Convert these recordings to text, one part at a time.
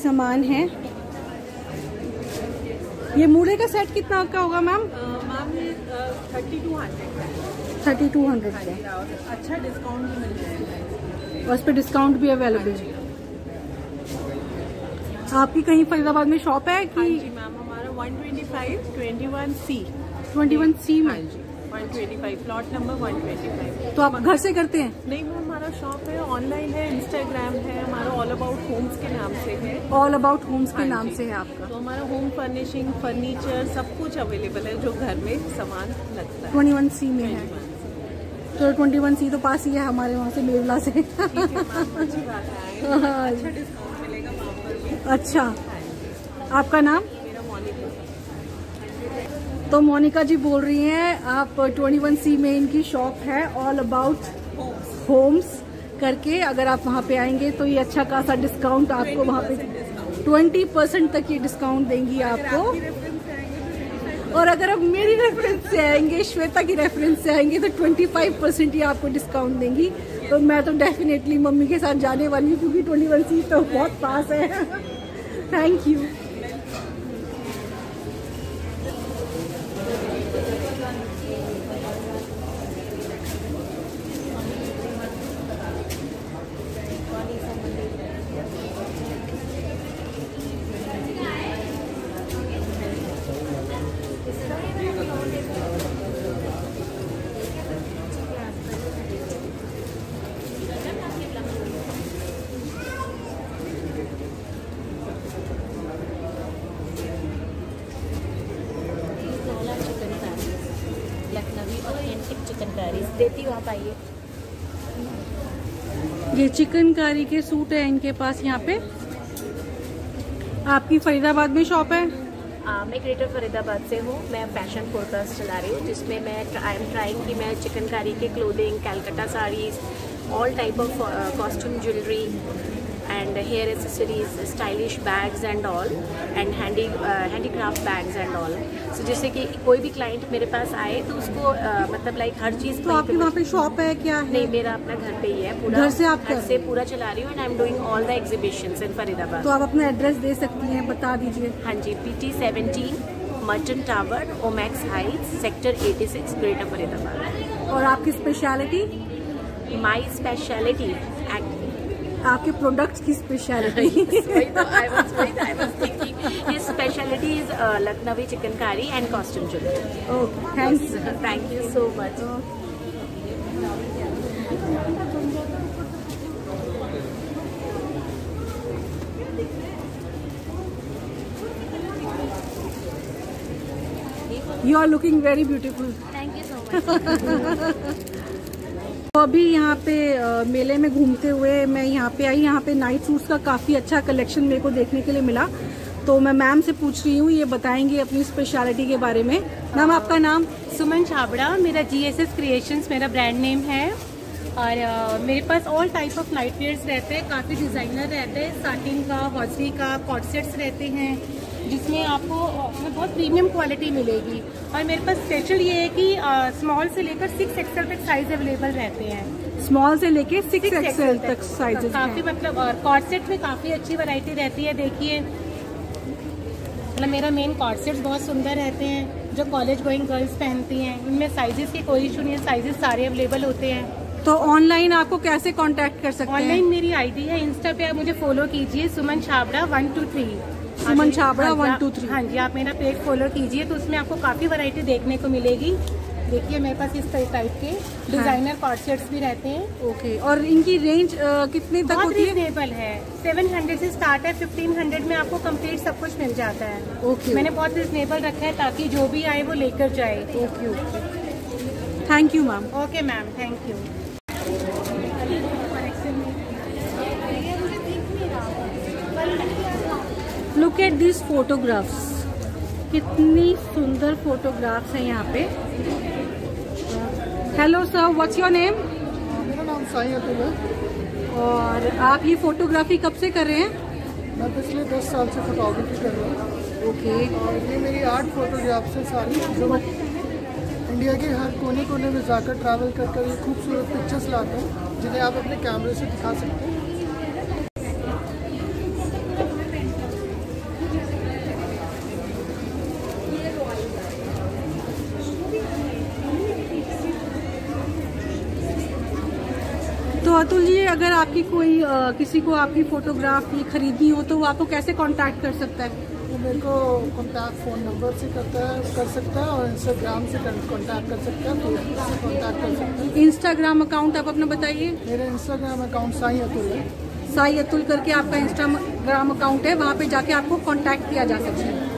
सामान है। ये मूले का सेट कितना का होगा मैम? मैम ये 3200 3200 का। अच्छा डिस्काउंट भी मिल जाएगा और उस पर डिस्काउंट भी अवेलेबल है। आपकी कहीं फरीदाबाद में शॉप है कि? हाँ जी मैम, हमारा 125 21C 21C में। हाँ जी 125 प्लॉट नंबर 125। तो आप घर से करते हैं? नहीं मैम, हमारा शॉप है, ऑनलाइन है, इंस्टाग्राम है हमारा, ऑल अबाउट होम्स के नाम से है। ऑल अबाउट होम्स के हाँ नाम जी। से है आपका। तो हमारा होम फर्निशिंग, फर्नीचर सब कुछ अवेलेबल है जो घर में सामान लगता है। 21C में है। तो 21C तो पास ही है हमारे वहाँ से, मेवला से। ठीक है मैम, अच्छी बात है, अच्छा डिस्काउंट मिलेगा वहाँ पर भी। अच्छा, आपका नाम? मेरा मोनिका। तो मोनिका जी बोल रही हैं आप 21C में इनकी शॉप है, ऑल अबाउट होम्स करके। अगर आप वहाँ पे आएंगे तो ये अच्छा खासा डिस्काउंट आपको वहाँ पे 20% तक ये डिस्काउंट देंगी आपको। और अगर आप मेरी रेफरेंस से आएंगे, श्वेता की रेफरेंस से आएंगे तो 25% ही आपको डिस्काउंट देंगी। तो मैं तो डेफिनेटली मम्मी के साथ जाने वाली हूँ क्योंकि 21C तो बहुत पास है। Thank you. लखनवी ऑथेंटिक चिकन करी देती हूँ, आप आइए। ये चिकनकारी के सूट है इनके पास यहाँ पे। आपकी फरीदाबाद में शॉप है? मैं ग्रेटर फरीदाबाद से हूँ। मैं फैशन फोरकास्ट चला रही हूँ जिसमें मैं आई एम ट्राइंग कि मैं चिकनकारी के clothing, Calcutta saris, all type of costume jewellery and hair accessories, stylish bags and all, and handicraft bags and all. So जैसे कि कोई भी क्लाइंट मेरे पास आए तो उसको मतलब लाइक हर चीज़। तो आपकी वहाँ पे शॉप है क्या है? नहीं, मेरा अपना घर पे ही है पूरा। घर से आप घर से पूरा चला रही हूँ and I am doing all the exhibitions in Faridabad. तो आप अपना एड्रेस दे सकती हैं, बता दीजिए। हाँ जी, PT 17 merchant tower, Omaxe heights, sector 86, greater Faridabad. और आपकी स्पेशलिटी? माई स्पेशलिटी आपके प्रोडक्ट्स की speciality? Speciality is Lucknowi chikankari and costume jewellery. Okay, thank you so much. You are looking very beautiful. Thank you so much. तो अभी यहाँ पे मेले में घूमते हुए मैं यहाँ पे आई। यहाँ पे नाइट सूट्स का काफ़ी अच्छा कलेक्शन मेरे को देखने के लिए मिला। तो मैं मैम से पूछ रही हूँ, ये बताएंगे अपनी स्पेशलिटी के बारे में। मैम आपका नाम? सुमन छाबड़ा, मेरा GSS क्रिएशंस मेरा ब्रांड नेम है। और मेरे पास all type of night wears रहते हैं, काफ़ी डिज़ाइनर रहते हैं, साटिन का, हॉजरी का, कॉट सेट्स रहते हैं जिसमें आपको बहुत प्रीमियम क्वालिटी मिलेगी। और मेरे पास स्पेशल ये है कि स्मॉल से लेकर 6XL तक साइज अवेलेबल रहते हैं। स्मॉल से लेके 6XL तक साइजेस काफ़ी मतलब, और कॉट सेट में काफ़ी अच्छी वैरायटी रहती है। देखिए मतलब मेरा मेन कॉट सेट्स बहुत सुंदर रहते हैं जो कॉलेज गोइंग गर्ल्स पहनती हैं। इनमें साइजेस की कोई इशू नहीं है, साइजेस सारे अवेलेबल होते हैं। तो ऑनलाइन आपको कैसे कांटेक्ट कर सकते हैं? ऑनलाइन मेरी ID है, इंस्टा पे आप मुझे फॉलो कीजिए, सुमन छाबड़ा 123। सुमन छाबड़ा 123। हाँ जी, आप मेरा पेज फॉलो कीजिए तो उसमें आपको काफ़ी वैरायटी देखने को मिलेगी। देखिए मेरे पास इस टाइप के डिजाइनर कॉट सेट्स भी रहते हैं। ओके, और इनकी रेंज कितने तक होती है? रीजनेबल है, 700 से स्टार्ट है, 1500 में आपको कंप्लीट सब कुछ मिल जाता है। ओके, मैंने बहुत रीजनेबल रखा है ताकि जो भी आए वो लेकर जाए। Okay okay, thank you ma'am. Okay ma'am, thank you. Look at this photographs, कितनी सुंदर फोटोग्राफ्स हैं यहाँ पे। Hello sir, what's your name? मेरा नाम साई अतुल है। और आप ये फोटोग्राफी कब से कर रहे हैं? मैं पिछले 10 साल से फोटोग्राफी कर रहा हूँ। ओके, और ये मेरी 8 फोटोग्राफ्स हैं सारी, जो मैं इंडिया के हर कोने कोने में जाकर ट्रैवल कर ये खूबसूरत पिक्चर्स लाता हूँ जिन्हें आप अपने कैमरे से दिखा सकते हैं। अतुल जी, अगर आपकी कोई किसी को आपकी फोटोग्राफ ये खरीदनी हो तो वो आपको कैसे कांटेक्ट कर सकता है? वो मेरे को कांटेक्ट फ़ोन नंबर से कर सकता है और इंस्टाग्राम से कांटेक्ट कर सकता है, फेसबुक से कांटेक्ट कर सकता है। इंस्टाग्राम अकाउंट आप अपना बताइए। मेरा इंस्टाग्राम अकाउंट साई अतुल है। साई अतुल करके आपका इंस्टाग्राम अकाउंट है, वहाँ पे जाके आपको कांटेक्ट किया जा सकता है।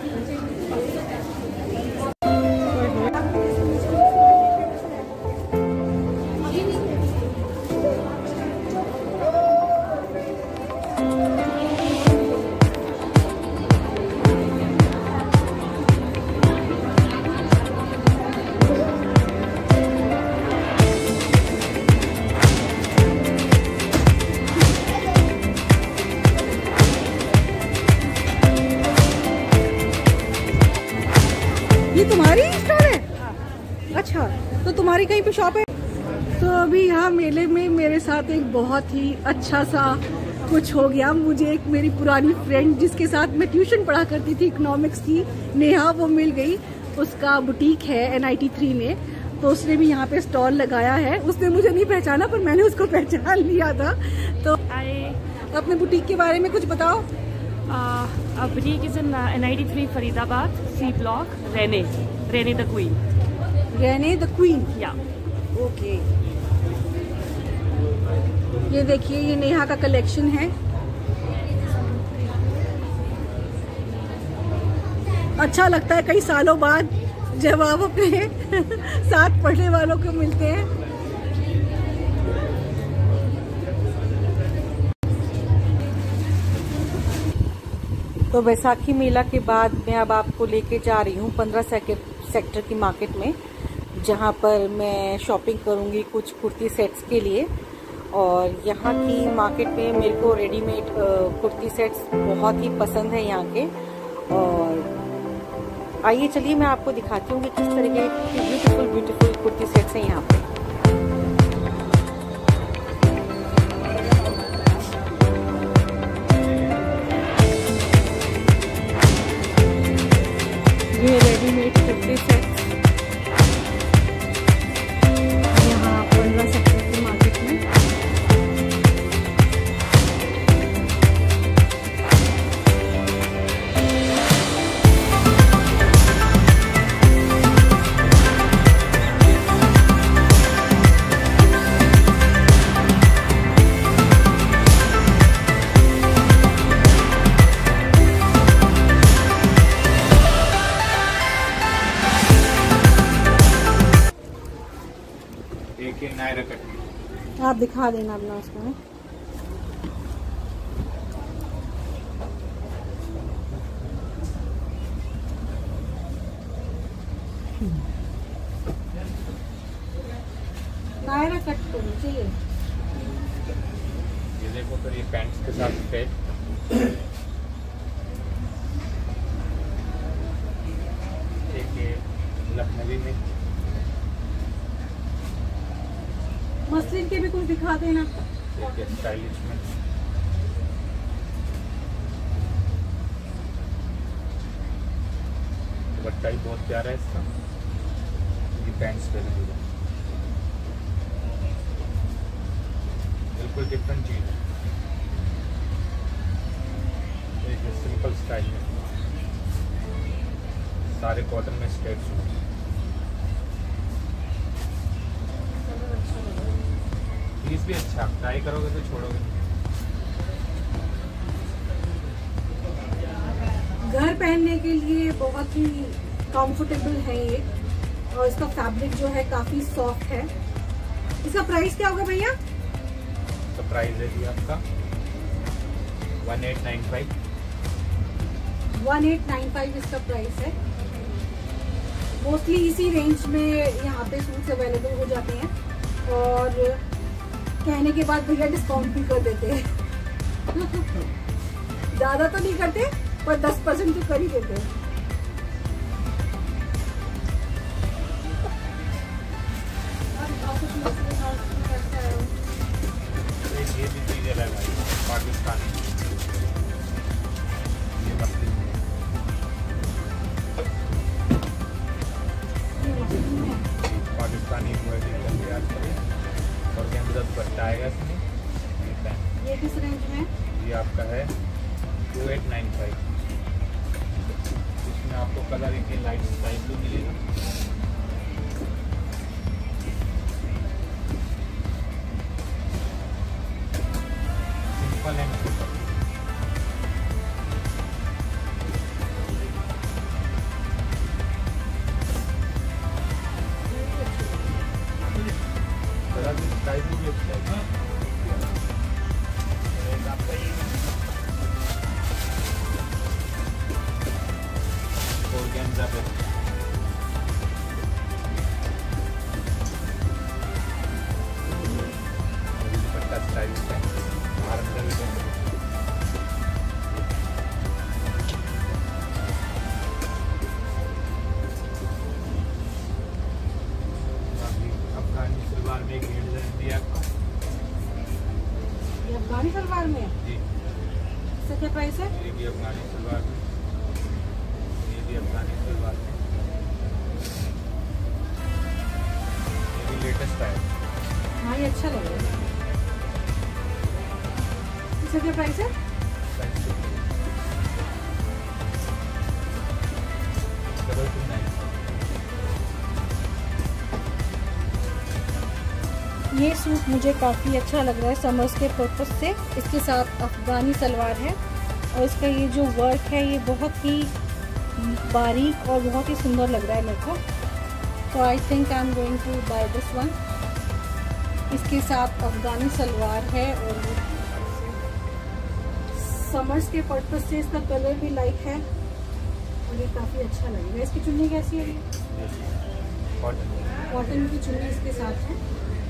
ये तुम्हारी स्टोर है? अच्छा, तो तुम्हारी कहीं पे शॉप है? तो अभी यहाँ मेले में मेरे साथ एक बहुत ही अच्छा सा कुछ हो गया। मुझे एक मेरी पुरानी फ्रेंड जिसके साथ मैं ट्यूशन पढ़ा करती थी इकोनॉमिक्स की, नेहा, वो मिल गई। उसका बुटीक है NIT 3 में, तो उसने भी यहाँ पे स्टॉल लगाया है। उसने मुझे नहीं पहचाना पर मैंने उसको पहचान लिया था। तो अपने बुटीक के बारे में कुछ बताओ। Boutique is in NIT 3 Faridabad, C block, Rene the Queen. Rene the Queen? Yeah. Okay. ये देखिए, ये नेहा का कलेक्शन है। अच्छा लगता है कई सालों बाद जब आप अपने साथ पढ़ने वालों को मिलते हैं। तो बैसाखी मेला के बाद मैं अब आपको लेके जा रही हूँ 15 सेक्टर की मार्केट में, जहाँ पर मैं शॉपिंग करूँगी कुछ कुर्ती सेट्स के लिए। और यहाँ की मार्केट में मेरे को रेडीमेड कुर्ती सेट्स बहुत ही पसंद है यहाँ के। और आइए चलिए मैं आपको दिखाती हूँ कि किस तरीके की ब्यूटीफुल कुर्ती सेट्स हैं यहाँ पे। ये रेडीमेड कुर्ती सेट यहाँ 15 सेक्टर की मार्केट में। आप दिखा देना अपना उसमें। नायरा कट तो चाहिए। ये देखो, फिर ये पैंट्स के साथ सेट, एक ये लखनवी में। मसलिन के भी कुछ दिखा देना। स्टाइलिश में दुपट्टा ही बहुत प्यारा है इसका। ये पैंट्स पहने हुए बिल्कुल डिफरेंट चीज है। एक सिंपल स्टाइल में, सारे कॉटन में स्ट्रेट सूट। पीस भी अच्छा, ट्राई करोगे तो छोड़ोगे। घर पहनने के लिए बहुत ही कंफर्टेबल है ये, और इसका फैब्रिक जो है काफी सॉफ्ट है। इसका प्राइस क्या होगा भैया? तो प्राइस है जी आपका 1895। 1895 इसका प्राइस है। मोस्टली इसी रेंज में यहाँ पे सूट्स अवेलेबल हो जाते हैं, और कहने के बाद भैया डिस्काउंट भी कर देते हैं। ज्यादा तो नहीं करते पर 10% तो कर ही देते हैं। ये भी चीज अलग है, पाकिस्तानी। ये मस्लिन है। पाकिस्तानी और के अंदर दुपट्टा आएगा। कलर के लाइट स्काई ब्लू मिलेगा। Simple and simple. Colour sky blue भी अच्छा है। आपका ये ऑर्गेन्जा पे दुपट्टा स्टाइल है, बाहर अंदर भी है। अफगानी सलवार में एक डिजाइन दिया आपको। ये अफगानी सलवार में जी, इसका क्या प्राइस है? ये भी अफगानी सलवार में, ये भी अफगानी सलवार में, ये भी लेटेस्ट आया। हाँ ये अच्छा लग रहा है। इसका क्या प्राइस है? ये सूट मुझे काफ़ी अच्छा लग रहा है समर्स के पर्पस से। इसके साथ अफगानी सलवार है और इसका ये जो वर्क है ये बहुत ही बारीक और बहुत ही सुंदर लग रहा है मेरे को। तो I think I am going to buy this one. इसके साथ अफगानी सलवार है और समर्स के पर्पस से इसका कलर भी लाइट है और ये काफ़ी अच्छा लगेगा। इसकी चुन्नी कैसी है? कॉटन की चुन्नी इसके साथ है।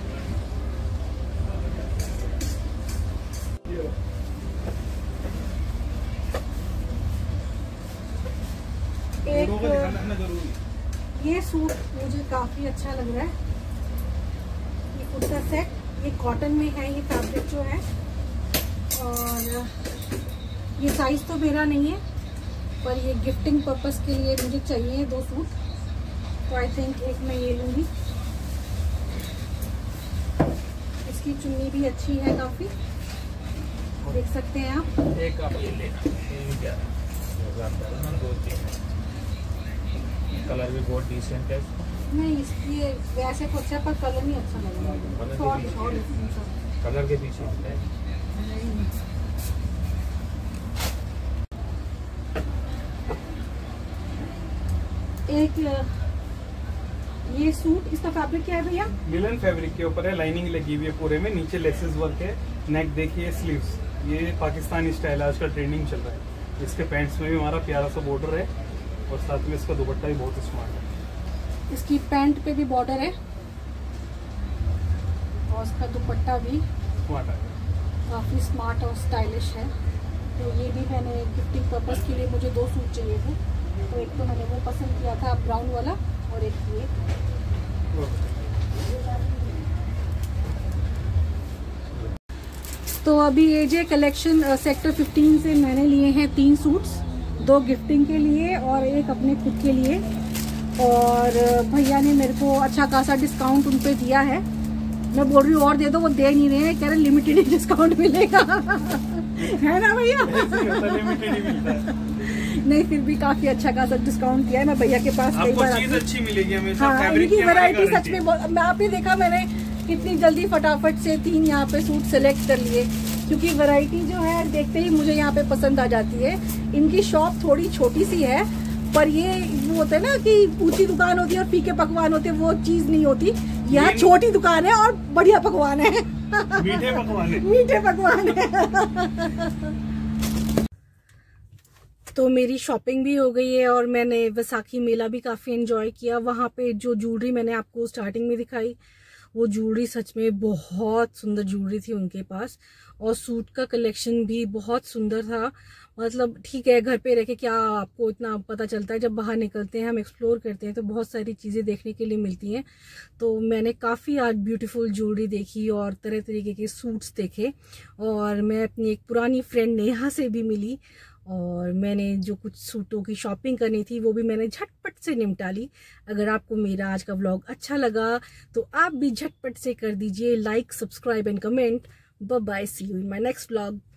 एक ये सूट मुझे काफ़ी अच्छा लग रहा है। ये कुर्ता सेट, ये कॉटन में है, ये फैब्रिक जो है, और ये साइज तो मेरा नहीं है पर ये गिफ्टिंग पर्पस के लिए मुझे चाहिए 2 सूट। तो आई थिंक एक मैं ये लूँगी। इसकी चुन्नी भी अच्छी है काफ़ी, देख सकते हैं आप। एक आप ये लेना, ये क्या दो तीन कलर भी बहुत डिसेंट है। नहीं इसकी वैसे तो अच्छा पर कलर नहीं अच्छा लग रहा है। कलर के पीछे है। एक ये सूट, इसका फैब्रिक क्या है भैया? लिनन फैब्रिक के ऊपर है, लाइनिंग लगी हुई है पूरे में, नीचे लेसेस वर्क है, नेक देखिए, स्लीव्स। ये पाकिस्तानी स्टाइल आजकल ट्रेंडिंग चल रहा है। इसके पैंट्स में भी हमारा प्यारा सा बॉर्डर है और साथ में इसका दुपट्टा भी बहुत स्मार्ट है। इसकी पैंट पे भी बॉर्डर है और इसका दुपट्टा भी स्मार्ट है, काफ़ी स्मार्ट और स्टाइलिश है। तो ये भी मैंने गिफ्टिंग पर्पस के लिए, मुझे 2 सूट चाहिए थे। तो एक तो मैंने वो पसंद किया था ब्राउन वाला और एक ये। तो अभी एजे कलेक्शन सेक्टर 15 से मैंने लिए हैं 3 सूट्स, 2 गिफ्टिंग के लिए और एक अपने खुद के लिए। और भैया ने मेरे को अच्छा खासा डिस्काउंट उन पे दिया है। मैं बोल रही हूँ और दे दो, वो दे नहीं रहे हैं, कह रहे लिमिटेड ही डिस्काउंट मिलेगा है ना भैया? लिमिटेड ही मिलता है। नहीं फिर भी काफी अच्छा खासा डिस्काउंट दिया है। मैं भैया के पास कई बार चीज अच्छी मिलेगी हमेशा। हाँ, फैब्रिक की वैरायटी सच में बहुत। मैं आप ही देखा मैंने कितनी जल्दी फटाफट से 3 यहाँ पे सूट सेलेक्ट कर लिए, क्योंकि वैरायटी जो है देखते ही मुझे यहाँ पे पसंद आ जाती है। इनकी शॉप थोड़ी छोटी सी है पर ये वो होता है ना कि ऊंची दुकान होती है और फीके पकवान होते हैं, वो चीज नहीं होती। यहाँ छोटी दुकान है और बढ़िया पकवान है मीठे पकवान है। मीठे पकवान है तो मेरी शॉपिंग भी हो गई है और मैंने वैसाखी मेला भी काफ़ी एंजॉय किया। वहाँ पे जो ज्वेलरी मैंने आपको स्टार्टिंग में दिखाई, वो ज्वेलरी सच में बहुत सुंदर ज्वेलरी थी उनके पास, और सूट का कलेक्शन भी बहुत सुंदर था। मतलब ठीक है, घर पे रह के क्या आपको इतना पता चलता है, जब बाहर निकलते हैं हम एक्सप्लोर करते हैं तो बहुत सारी चीज़ें देखने के लिए मिलती हैं। तो मैंने काफ़ी आज ब्यूटीफुल ज्वेलरी देखी और तरह तरीके के सूट्स देखे, और मैं अपनी एक पुरानी फ्रेंड नेहा से भी मिली, और मैंने जो कुछ सूटों की शॉपिंग करनी थी वो भी मैंने झटपट से निपटा ली। अगर आपको मेरा आज का व्लॉग अच्छा लगा तो आप भी झटपट से कर दीजिए like, subscribe and comment. Bye bye, see you in my next vlog.